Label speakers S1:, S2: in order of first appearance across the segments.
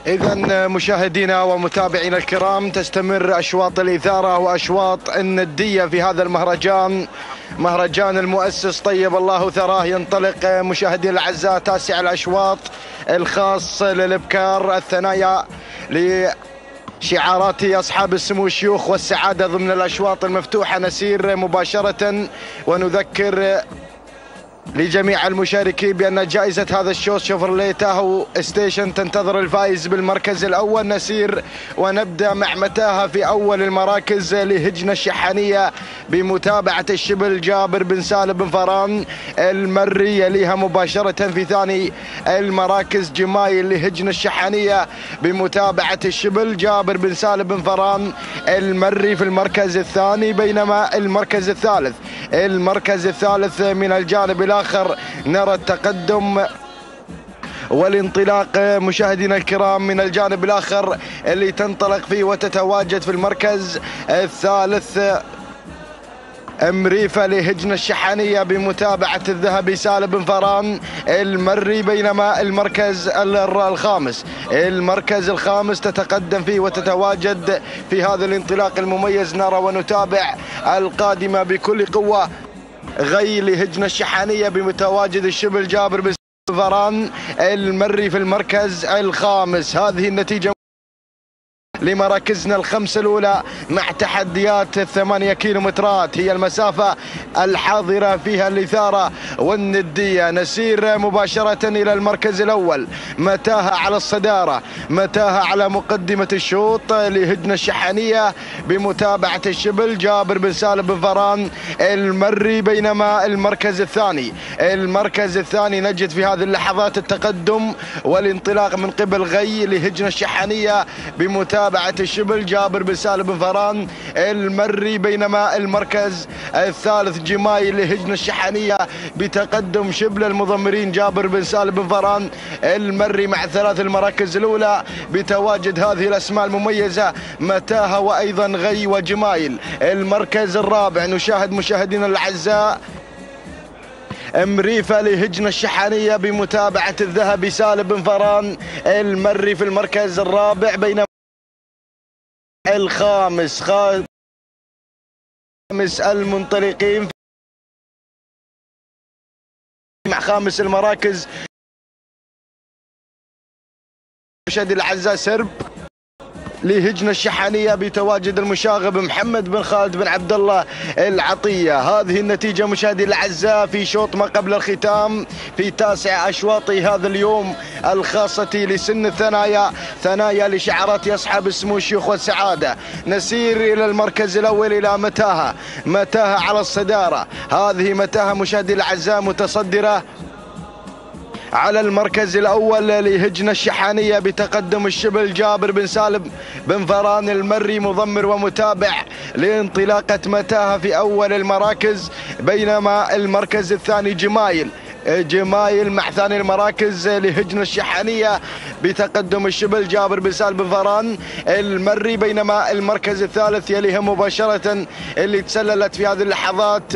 S1: إذا مشاهدينا ومتابعينا الكرام، تستمر أشواط الإثارة وأشواط الندية في هذا المهرجان، مهرجان المؤسس طيب الله ثراه. ينطلق مشاهدينا الأعزاء تاسع الأشواط الخاص للإبكار، الثنايا لشعارات أصحاب السمو الشيوخ والسعادة ضمن الأشواط المفتوحة. نسير مباشرة ونذكر لجميع المشاركين بأن جائزة هذا الشوط شيفروليه تاهو ستيشن تنتظر الفائز بالمركز الأول. نسير ونبدأ مع متاهة في أول المراكز لهجنة الشحانية بمتابعة الشبل جابر بن سالم بن فران المري، يليها مباشرة في ثاني المراكز جمايل لهجنة الشحانية بمتابعة الشبل جابر بن سالم بن فران المري في المركز الثاني، بينما المركز الثالث من الجانب الآخر نرى التقدم والانطلاق مشاهدينا الكرام من الجانب الآخر اللي تنطلق فيه وتتواجد في المركز الثالث مريفة لهجنة الشحانية بمتابعة الذهبي سالم بن فران المري، بينما المركز الخامس تتقدم فيه وتتواجد في هذا الانطلاق المميز. نرى ونتابع القادمة بكل قوة غي لهجنة الشحانية بمتواجد الشبل جابر بن فران المري في المركز الخامس. هذه النتيجة لمراكزنا الخمسة الأولى مع تحديات 8 كيلومترات، هي المسافة الحاضرة فيها الإثارة والندية. نسير مباشرة إلى المركز الأول، متاهة على الصدارة، متاهة على مقدمة الشوط لهجنة الشحانية بمتابعة الشبل جابر بن سالم بن فران المري، بينما المركز الثاني نجد في هذه اللحظات التقدم والانطلاق من قبل غي لهجنة الشحانية بمتابعة الشبل جابر بن سالم بن فران المري، بينما المركز الثالث جمايل لهجنة الشحانية بتقدم شبل المضمرين جابر بن سالم بن فران المري مع ثلاث المراكز الأولى بتواجد هذه الأسماء المميزة متاهة وأيضا غي وجمايل. المركز الرابع نشاهد مشاهدينا الأعزاء مريفة لهجنة الشحانية بمتابعة الذهبي سالم بن فران المري في المركز الرابع، بينما الخامس المنطلقين مع خامس المراكز مشاهدينا الأعزاء سرب لهجنة الشحانية بتواجد المشاغب محمد بن خالد بن عبد الله العطية. هذه النتيجة مشاهدينا الأعزاء في شوط ما قبل الختام في تاسع أشواط هذا اليوم الخاصة لسن الثنايا، ثنايا لشعارات أصحاب السمو الشيوخ والسعادة. نسير إلى المركز الأول إلى متاهة على الصدارة. هذه متاهة مشاهدينا الأعزاء متصدرة على المركز الأول لهجنة الشحانية بتقدم الشبل جابر بن سالم بن فران المري مضمر ومتابع لانطلاقة متاهة في أول المراكز، بينما المركز الثاني جمايل مع ثاني المراكز لهجنة الشحانية بتقدم الشبل جابر بن سالم بن فران المري، بينما المركز الثالث يليها مباشرة اللي تسللت في هذه اللحظات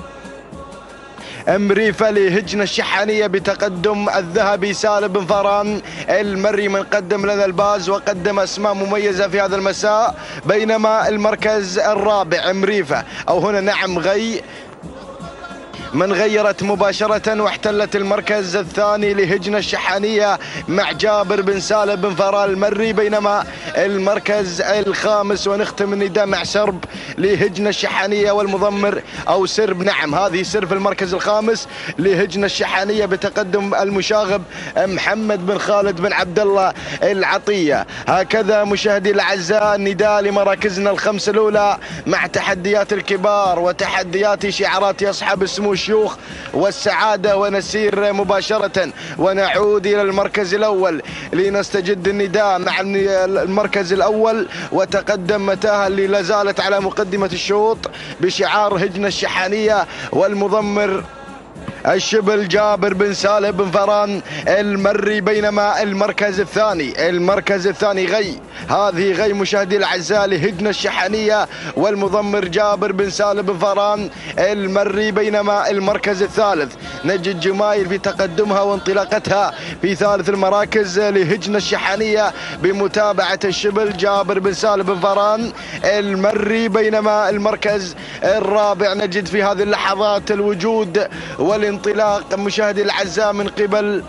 S1: مريفة لهجنة الشحانية بتقدم الذهبي سالم بن فران المري من قدم لنا الباز وقدم أسماء مميزة في هذا المساء، بينما المركز الرابع مريفة أو هنا نعم غي من غيرت مباشرة واحتلت المركز الثاني لهجنة الشحانية مع جابر بن سالم بن فران المري، بينما المركز الخامس ونختم النداء مع سرب لهجنة الشحانية والمضمر أو سرب، نعم هذه سرب في المركز الخامس لهجنة الشحانية بتقدم المشاغب محمد بن خالد بن عبد الله العطية. هكذا مشاهدي الأعزاء النداء لمراكزنا الخمسة الأولى مع تحديات الكبار وتحديات شعارات أصحاب السمو الشيوخ والسعادة. ونسير مباشرة ونعود إلى المركز الأول لنستجد النداء مع المركز الأول وتقدم متاهة اللي لازالت على مقدمة الشوط بشعار هجنة الشحانية والمضمر الشبل جابر بن سالم بن فران المري، بينما المركز الثاني غي. هذه غي مشاهدي الاعزاء لهجنة الشحنية والمضمر جابر بن سالم بن فران المري، بينما المركز الثالث نجد جمايل في تقدمها وانطلاقتها في ثالث المراكز لهجنة الشحنية بمتابعة الشبل جابر بن سالم بن فران المري، بينما المركز الرابع نجد في هذه اللحظات الوجود والانطلاق مشاهدي الاعزاء من قبل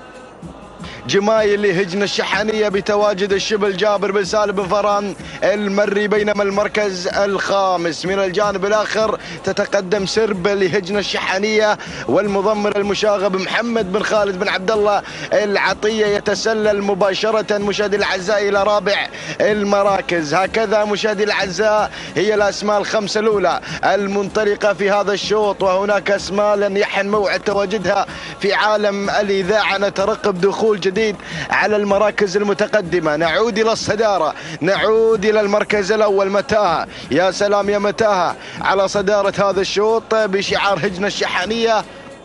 S1: جمايل لهجنة الشحنية بتواجد الشبل جابر بن سالم بن فران المري، بينما المركز الخامس من الجانب الآخر تتقدم سرب لهجنة الشحنية والمضمر المشاغب محمد بن خالد بن عبد الله العطية يتسلل مباشرة مشاهدي الأعزاء إلى رابع المراكز. هكذا مشاهدي الأعزاء هي الأسماء الخمسة الأولى المنطلقة في هذا الشوط، وهناك أسماء لن يحن موعد تواجدها في عالم الإذاعة. نترقب دخول جديد على المراكز المتقدمة. نعود إلى الصدارة، نعود إلى المركز الأول متاهة. يا سلام يا متاهة على صدارة هذا الشوط بشعار هجنة الشحنية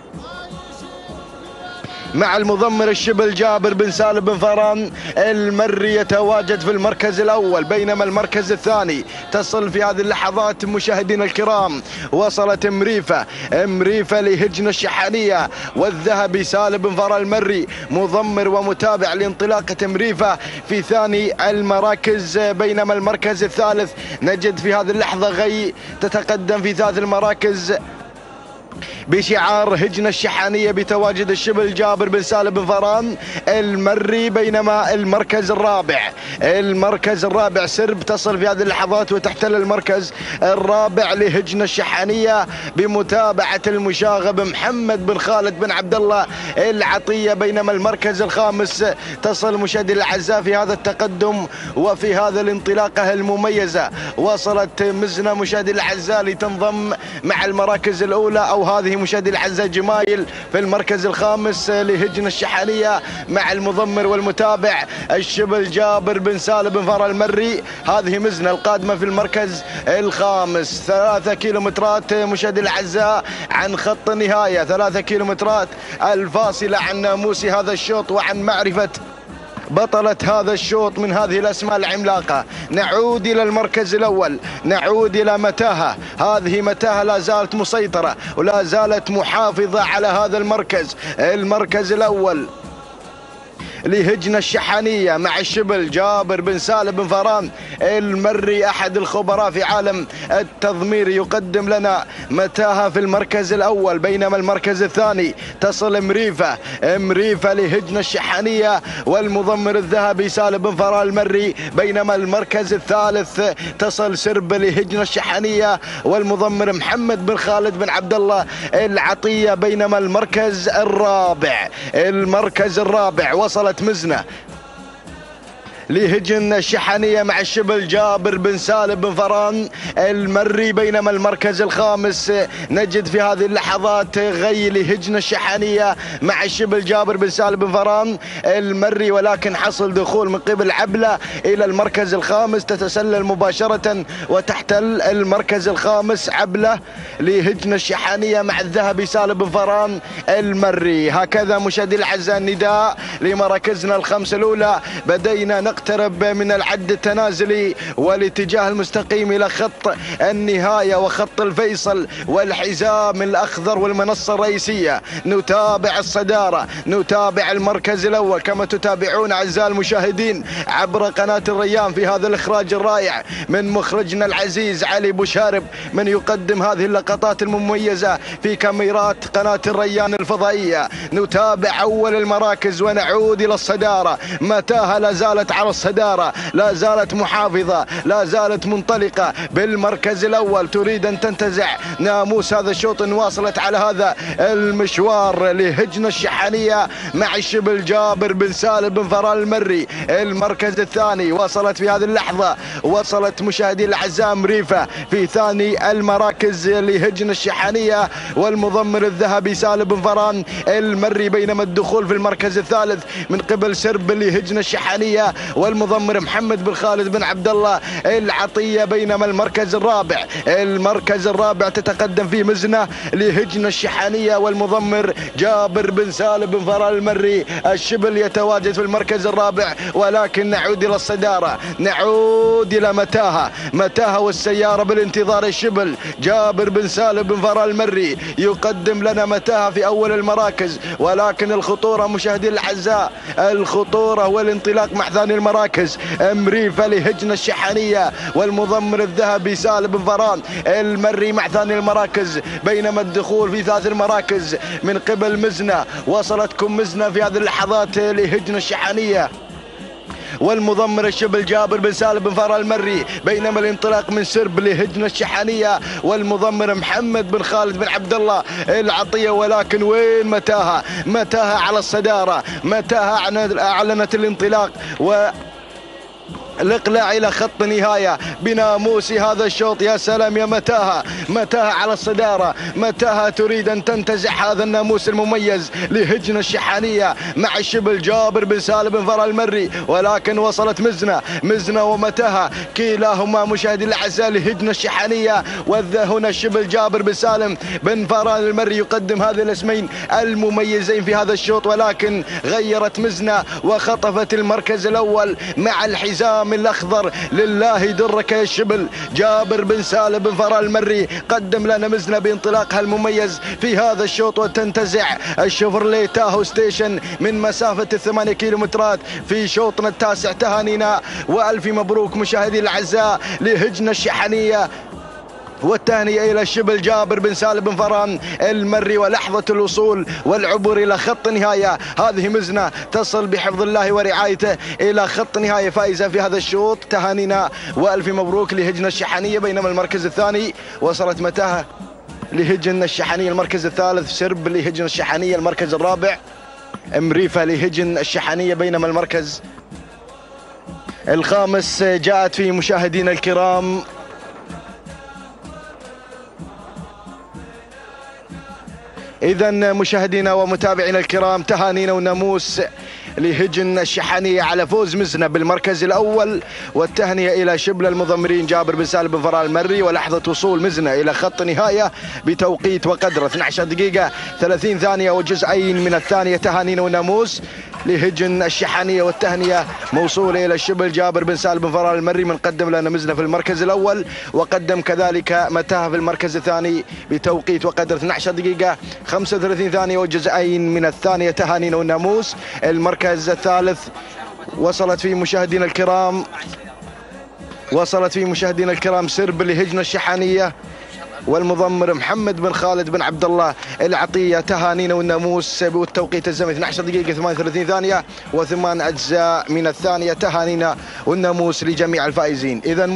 S1: مع المضمر الشبل جابر بن سالم بن فران المري يتواجد في المركز الأول، بينما المركز الثاني تصل في هذه اللحظات مشاهدينا الكرام وصلت مريفة لهجنة الشحنية والذهبي سالم بن فران المري مضمر ومتابع لانطلاقة مريفة في ثاني المراكز، بينما المركز الثالث نجد في هذه اللحظة غي تتقدم في ثالث المراكز بشعار هجنة الشحنية بتواجد الشبل جابر بن سالم بن فران المري، بينما المركز الرابع سرب تصل في هذه اللحظات وتحتل المركز الرابع لهجنة الشحنية بمتابعة المشاغب محمد بن خالد بن عبد الله العطية، بينما المركز الخامس تصل مشاهدي الأعزاء في هذا التقدم وفي هذا الانطلاقة المميزة. وصلت مزنة مشاهدي الأعزاء لتنضم مع المراكز الأولى، أو هذه مشاهدي الاعزاء جمايل في المركز الخامس لهجنة الشحنية مع المضمر والمتابع الشبل جابر بن سالم بن فران المري. هذه مزنة القادمة في المركز الخامس، 3 كيلومترات مشاهدي الاعزاء عن خط النهاية، 3 كيلومترات الفاصلة عن ناموس هذا الشوط وعن معرفة بطلة هذا الشوط من هذه الأسماء العملاقة. نعود إلى المركز الأول، نعود إلى متاهة. هذه متاهة لا زالت مسيطرة ولا زالت محافظة على هذا المركز الأول لهجنة الشحنية مع الشبل جابر بن سالم بن فران المري. أحد الخبراء في عالم التضمير يقدم لنا متاهة في المركز الأول، بينما المركز الثاني تصل مريفة لهجنة الشحنية والمضمر الذهبي سالم بن فران المري، بينما المركز الثالث تصل سرب لهجنة الشحنية والمضمر محمد بن خالد بن عبد الله العطية، بينما المركز الرابع وصلت مزنة لهجنة الشحنية مع الشبل جابر بن سالم بن فران المري، بينما المركز الخامس نجد في هذه اللحظات غي لهجنة الشحنية مع الشبل جابر بن سالم بن فران المري، ولكن حصل دخول من قبل عبلة إلى المركز الخامس، تتسلل مباشرة وتحتل المركز الخامس عبلة لهجنة الشحنية مع الذهبي سالم بن فران المري. هكذا مشاهدي الأعزاء النداء لمراكزنا الخمسة الأولى. بدينا نقترب من العد التنازلي والاتجاه المستقيم إلى خط النهاية وخط الفيصل والحزام الأخضر والمنصة الرئيسية. نتابع الصدارة، نتابع المركز الأول كما تتابعون أعزائي المشاهدين عبر قناة الريان في هذا الإخراج الرائع من مخرجنا العزيز علي بوشارب، من يقدم هذه اللقطات المميزة في كاميرات قناة الريان الفضائية. نتابع أول المراكز ونعود إلى الصدارة. متاهة لا زالت على الصدارة، لا زالت محافظة، لا زالت منطلقة بالمركز الأول، تريد أن تنتزع ناموس هذا الشوط. واصلت على هذا المشوار لهجنة الشحنية مع الشبل جابر بن سالم بن فران المري المركز الثاني. وصلت في هذه اللحظة، وصلت مشاهدي الأعزاء مريفة في ثاني المراكز لهجنة الشحنية والمضمر الذهبي سالم بن فران المري، بينما الدخول في المركز الثالث من قبل سرب لهجنة الشحنية والمضمر محمد بن خالد بن عبد الله العطية، بينما المركز الرابع تتقدم فيه مزنة لهجن الشحانية، والمضمر جابر بن سالم بن فرال المري. الشبل يتواجد في المركز الرابع، ولكن نعود إلى الصدارة، نعود إلى متاهة والسيارة بالانتظار. الشبل جابر بن سالم بن فرال المري يقدم لنا متاهة في أول المراكز، ولكن الخطورة مشاهدي الأعزاء، الخطورة والانطلاق مع ثاني المراكز مريفة لهجن الشحانية والمضمر الذهبي سالم بن فران المري مع ثاني المراكز، بينما الدخول في ثالث المراكز من قبل مزنة. وصلتكم مزنة في هذه اللحظات لهجن الشحانية والمضمر الشبل جابر بن سالم بن فرال المري، بينما الانطلاق من سرب لهجن الشحانية والمضمر محمد بن خالد بن عبد الله العطية. ولكن وين متاهة على الصدارة، متاهة أعلنت الانطلاق الإقلاع إلى خط نهاية بناموس هذا الشوط. يا سلام يا متاهة على الصدارة، متاهة تريد أن تنتزع هذا الناموس المميز لهجن الشحانية مع الشبل جابر بن سالم بن فرال المري، ولكن وصلت مزنة ومتاهة كلاهما مشاهدي الأعزاء لهجن الشحانية. هنا الشبل جابر بن سالم بن فرال المري يقدم هذه الاسمين المميزين في هذا الشوط، ولكن غيرت مزنة وخطفت المركز الأول مع الحزام الأخضر. لله درك يا الشبل جابر بن سالم بن فرال المري قدم لنا مزنة بانطلاقها المميز في هذا الشوط، وتنتزع الشيفروليه تاهو ستيشن من مسافة 8 كيلومترات في شوطنا التاسع. تهانينا وألف مبروك مشاهدي الأعزاء لهجن الشحانية، والتهنئة إلى الشبل جابر بن سالم بن فران المري، ولحظة الوصول والعبور إلى خط نهاية. هذه مزنة تصل بحفظ الله ورعايته إلى خط نهاية فائزة في هذا الشوط. تهانينا وألف مبروك لهجن الشحانية. بينما المركز الثاني وصلت متاهة لهجن الشحانية، المركز الثالث سرب لهجن الشحانية، المركز الرابع مريفة لهجن الشحانية، بينما المركز الخامس جاءت فيه مشاهدينا الكرام إذا مشاهدينا ومتابعينا الكرام تهانينا وناموس لهجن الشحانية على فوز مزنة بالمركز الأول، والتهنئة إلى شبل المضمرين جابر بن سالم بن فرال المري، ولحظة وصول مزنة إلى خط نهاية بتوقيت وقدر 12 دقيقة 30 ثانية وجزئين من الثانية. تهانينا وناموس لهجن الشحانية، والتهنئة موصولة إلى الشبل جابر بن سالم بن فرال المري من قدم لنا مزنة في المركز الأول، وقدم كذلك متاهة في المركز الثاني بتوقيت وقدر 12 دقيقة 35 ثانية وجزئين من الثانية. تهانينا والناموس. المركز الثالث وصلت فيه مشاهدينا الكرام سرب لهجن الشحانية والمضمر محمد بن خالد بن عبد الله العطية. تهانينا والناموس بالتوقيت الزمني 12 دقيقة 38 ثانية و8 أجزاء من الثانية. تهانينا والناموس لجميع الفائزين. إذا